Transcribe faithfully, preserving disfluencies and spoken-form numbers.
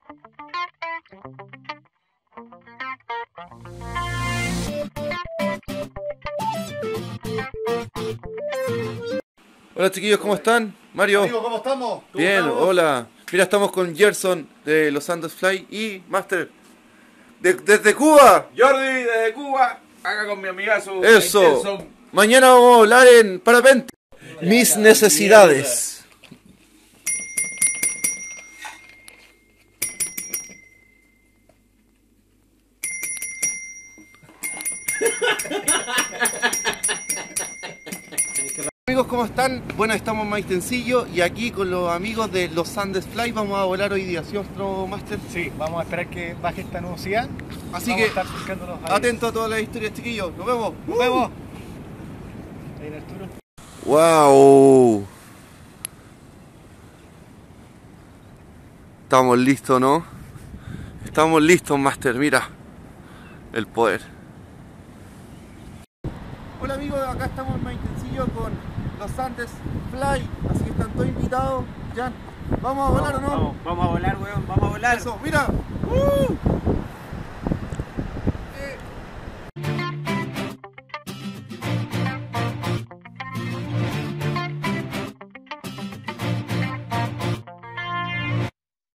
Hola chiquillos, ¿cómo están? Mario. Amigo, ¿cómo estamos? ¿Cómo Bien, estamos? hola. Mira, estamos con Gerson de los Andes Fly y Master de, desde Cuba. Jordi desde Cuba, acá con mi amigazo. Eso. Gerson. Mañana vamos a hablar en parapente. Mis necesidades. Amigos, ¿cómo están? Bueno, estamos en Maitencillo y aquí con los amigos de los Andes Fly vamos a volar hoy día, ¿sí, otro Master? Sí, vamos a esperar que baje esta nubosidad. Así vamos que, a estar buscándolos ahí. atento a todas las historias, chiquillos. Nos vemos. Nos vemos. Ahí en Arturo. ¡Wow! Estamos listos, ¿no? Estamos listos, Master, mira. El poder. Hola amigos, acá estamos en Maitencillo con los Andes Fly. Así que están todos invitados. Ya, ¿vamos a volar Vamos, o no? Vamos, vamos a volar, weón, vamos a volar. Eso, mira.